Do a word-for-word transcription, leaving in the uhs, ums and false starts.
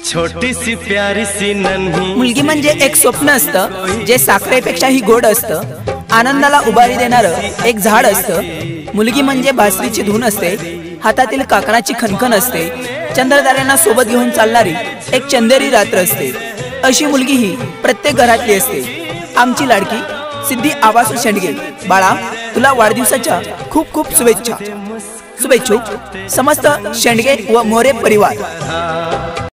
छोटी सी प्यारी सी नन्ही मुलगी म्हणजे एक स्वप्न असतं जे साखरेपेक्षाही गोड असतं, आनंदाला उभारी देणारं एक झाड असतं। मुलगी म्हणजे बासरीची धून असते, हातातील काकणाची खणखण असते, चंद्रताऱ्यांना सोबत घेऊन चालणारी एक चंदेरी रात्र असते। अशी मुलगी ही प्रत्येक घरातली असते। आमची लाडकी सिद्धी आवासू शेंडगे, बाळा तुला वाढदिवसाच्या खूप खूप शुभेच्छा। शुभेच्छुक समस्त शेंडगे व मोरे परिवार।